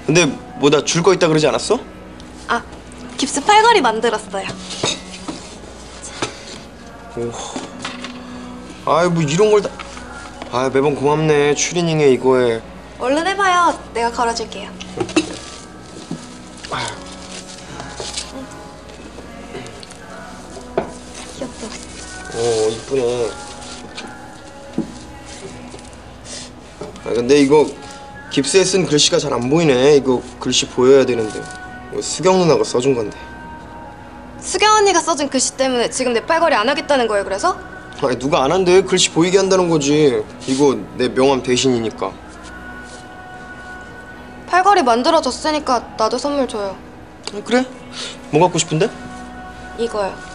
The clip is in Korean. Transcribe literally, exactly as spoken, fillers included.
근데 뭐 나 줄 거 있다 그러지 않았어? 아, 깁스 팔걸이 만들었어요. 오. 아이 뭐 이런 걸 다. 아 매번 고맙네. 추리닝에 이거에. 얼른 해봐요. 내가 걸어줄게요. 귀엽죠? 어 이쁘네. 아 근데 이거 깁스에 쓴 글씨가 잘 안 보이네. 이거 글씨 보여야 되는데. 이거 수경 누나가 써준 건데. 수경 언니가 써준 글씨 때문에 지금 내 팔걸이 안 하겠다는 거예요, 그래서? 아니 누가 안 한대. 글씨 보이게 한다는 거지. 이거 내 명함 대신이니까. 팔걸이 만들어줬으니까 나도 선물 줘요. 아, 그래? 뭐 갖고 싶은데? 이거요.